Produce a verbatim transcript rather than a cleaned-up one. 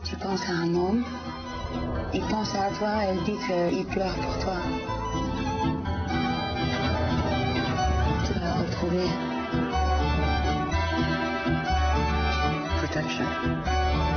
tu penses à un homme, il pense à toi, elle dit qu'il pleure pour toi. Tu vas le retrouver. Protection.